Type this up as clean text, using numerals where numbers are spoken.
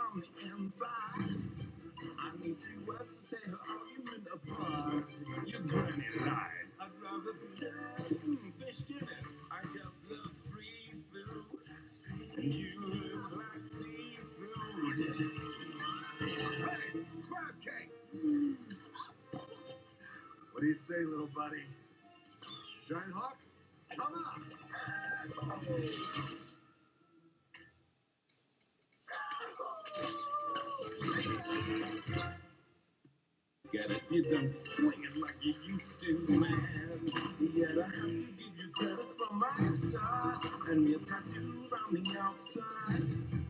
on the inside. I mean, she works to tear her argument apart. Your granny lied. I'd rather be fish dinners. I just love free food. And you look like seafood. Hey, crab cake. What do you say, little buddy? Giant hawk, come on. Get it? You don't swing it like you used to, man. Yet I have to give you credit for my start. And your tattoos on the outside.